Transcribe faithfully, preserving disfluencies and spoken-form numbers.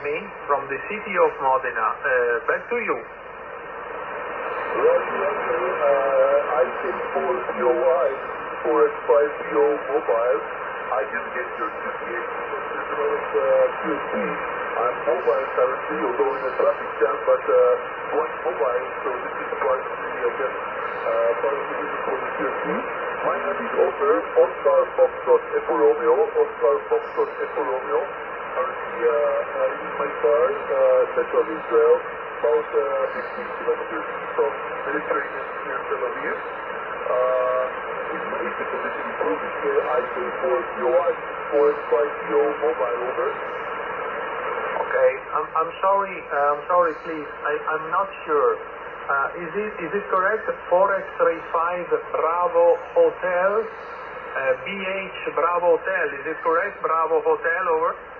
me from the city of Modena. Uh, back to you. Roger, Roger. Uh, I K four B O I, four X five B O mobile. I can get your situation from the developed uh, Q S B. I'm mobile currently, although in a traffic jam, but uh, one mobile, so this is partially, I guess, uh, part of the reason for the Q S B. My name is Ofer, Oscar Foxtrot Echo Romeo, Oscar Foxtrot Echo Romeo. Currently uh, uh, in my car, uh, central Israel, about uh, fifteen kilometers from Mediterranean near Tel Aviv. Uh, if, if the condition improves, uh, I K four B O I, four X five B O mobile, over. Okay, I'm, I'm sorry, uh, I'm sorry, please, I, I'm not sure. Uh, is it is it correct? four X five Bravo Hotel, uh, B H Bravo Hotel, is it correct? Bravo Hotel, over.